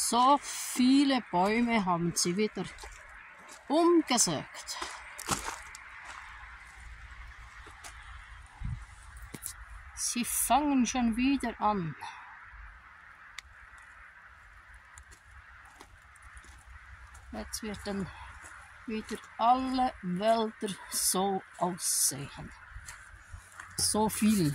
So viele Bäume haben sie wieder umgesägt. Sie fangen schon wieder an. Jetzt werden wieder alle Wälder so aussehen. So viel.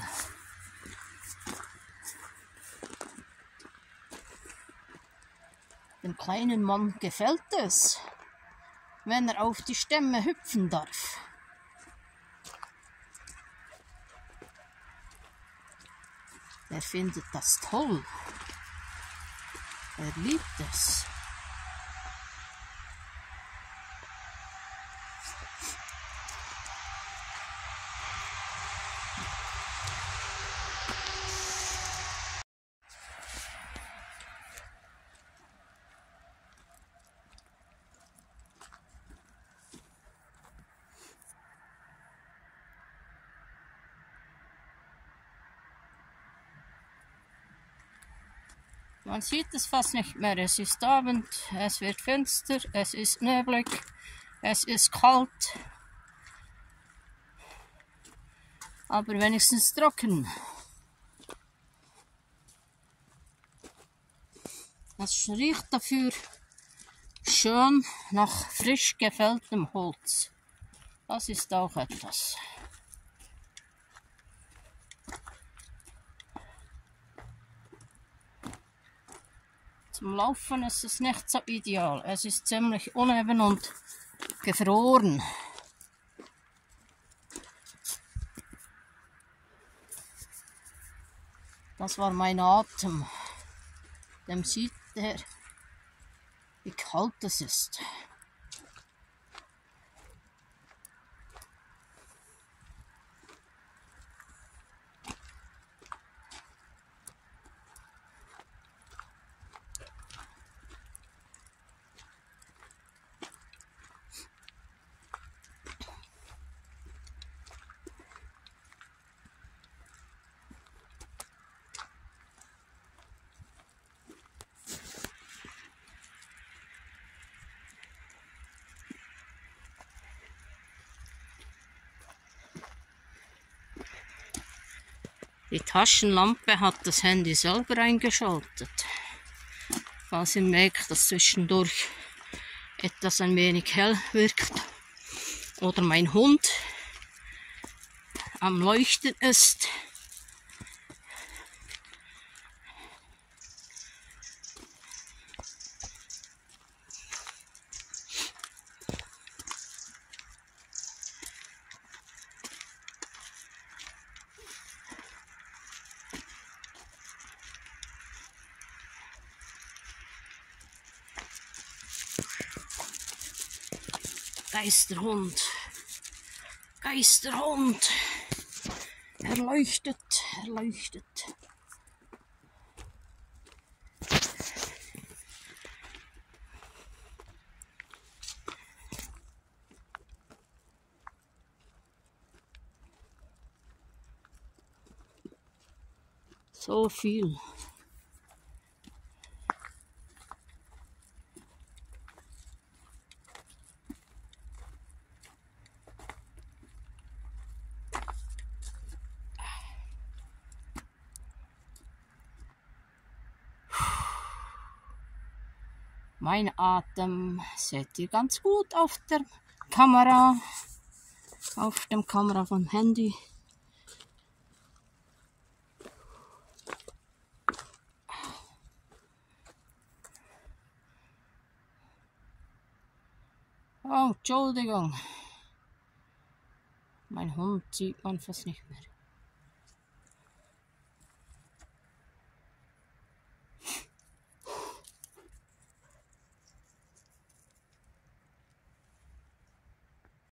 Dem kleinen Mann gefällt es, wenn er auf die Stämme hüpfen darf. Er findet das toll. Er liebt es. Man sieht es fast nicht mehr. Es ist Abend, es wird finster, es ist neblig, es ist kalt, aber wenigstens trocken. Es riecht dafür schön nach frisch gefälltem Holz. Das ist auch etwas. Zum Laufen ist es nicht so ideal. Es ist ziemlich uneben und gefroren. Das war mein Atem. Dem sieht er, wie kalt es ist. Die Taschenlampe hat das Handy selber eingeschaltet. Falls ihr merkt, dass zwischendurch etwas ein wenig hell wirkt oder mein Hund am Leuchten ist. Geisterhund, Geisterhund, er leuchtet, er leuchtet. So viel. Mein Atem seht ihr ganz gut auf der Kamera, auf dem Kamera vom Handy. Oh, Entschuldigung. Mein Hund sieht man fast nicht mehr.